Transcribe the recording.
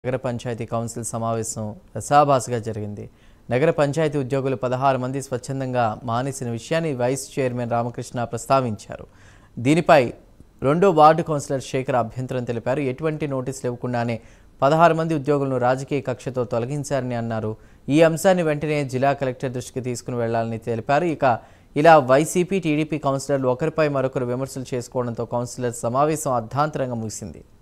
నగర పంచాయతీ కౌన్సిల్ సమావేశం రసాభాసగా జరిగింది. నగర పంచాయతీ ఉద్యోగులు 16 మంది స్వచ్ఛందంగా మానేసిన విషయాన్ని వైస్ చైర్మన్ రామకృష్ణ ప్రస్తావించారు. దీనిపై రెండో వార్డు కౌన్సిలర్ శేఖర్ అభ్యంతరం తెలిపారు. ఎటువంటి నోటీసులు ఇవ్వకుండానే 16 మంది ఉద్యోగులను రాజకీయ కక్షతో తొలగించారని అన్నారు. ఈ అంశాన్ని వెంటనే జిల్లా కలెక్టర్ దృష్టికి తీసుకుని వెళ్లాలని తెలిపారు. ఇలా వైసీపీ టీడీపీ కౌన్సిలర్లు ఒకరిపై మరొకరు విమర్శలు చేసుకోవడంతో కౌన్సిలర్ సమావేశం అర్ధాంతరంగా ముగిసింది.